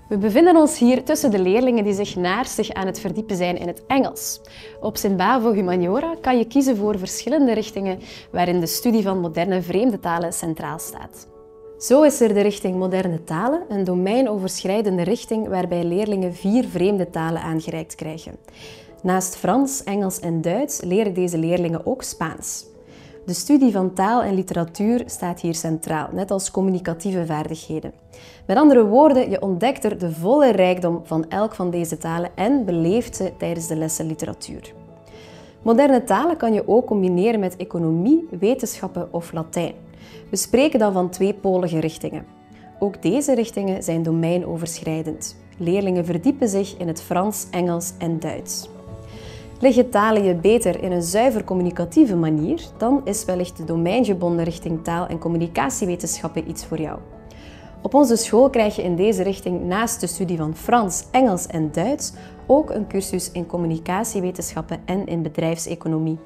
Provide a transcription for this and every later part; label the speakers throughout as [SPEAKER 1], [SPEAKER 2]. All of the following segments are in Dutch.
[SPEAKER 1] We bevinden ons hier tussen de leerlingen die zich naarstig aan het verdiepen zijn in het Engels. Op Sint-Bavo Humaniora kan je kiezen voor verschillende richtingen waarin de studie van moderne vreemde talen centraal staat. Zo is er de richting moderne talen, een domeinoverschrijdende richting waarbij leerlingen 4 vreemde talen aangereikt krijgen. Naast Frans, Engels en Duits leren deze leerlingen ook Spaans. De studie van taal en literatuur staat hier centraal, net als communicatieve vaardigheden. Met andere woorden, je ontdekt er de volle rijkdom van elk van deze talen en beleeft ze tijdens de lessen literatuur. Moderne talen kan je ook combineren met economie, wetenschappen of Latijn. We spreken dan van 2-polige richtingen. Ook deze richtingen zijn domeinoverschrijdend. Leerlingen verdiepen zich in het Frans, Engels en Duits. Liggen talen je beter in een zuiver communicatieve manier, dan is wellicht de domeingebonden richting taal- en communicatiewetenschappen iets voor jou. Op onze school krijg je in deze richting naast de studie van Frans, Engels en Duits ook een cursus in communicatiewetenschappen en in bedrijfseconomie.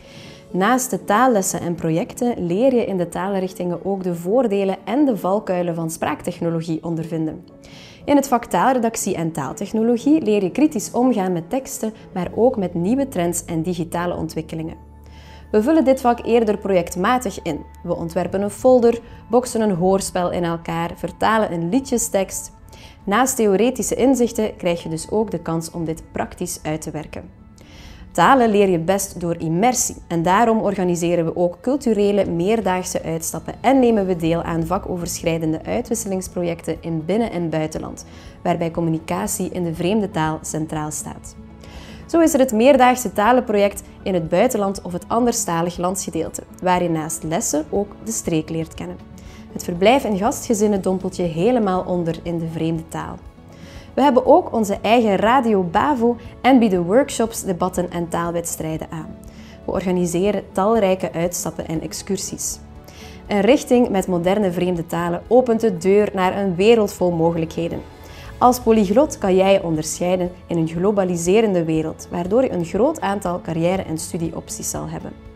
[SPEAKER 1] Naast de taallessen en projecten leer je in de talenrichtingen ook de voordelen en de valkuilen van spraaktechnologie ondervinden. In het vak taalredactie en taaltechnologie leer je kritisch omgaan met teksten, maar ook met nieuwe trends en digitale ontwikkelingen. We vullen dit vak eerder projectmatig in. We ontwerpen een folder, boksen een hoorspel in elkaar, vertalen een liedjestekst. Naast theoretische inzichten krijg je dus ook de kans om dit praktisch uit te werken. Talen leer je best door immersie en daarom organiseren we ook culturele meerdaagse uitstappen en nemen we deel aan vakoverschrijdende uitwisselingsprojecten in binnen- en buitenland, waarbij communicatie in de vreemde taal centraal staat. Zo is er het meerdaagse talenproject in het buitenland of het anderstalig landsgedeelte, waar je naast lessen ook de streek leert kennen. Het verblijf in gastgezinnen dompelt je helemaal onder in de vreemde taal. We hebben ook onze eigen Radio Bavo en bieden workshops, debatten en taalwedstrijden aan. We organiseren talrijke uitstappen en excursies. Een richting met moderne vreemde talen opent de deur naar een wereld vol mogelijkheden. Als polyglot kan jij je onderscheiden in een globaliserende wereld, waardoor je een groot aantal carrière- en studieopties zal hebben.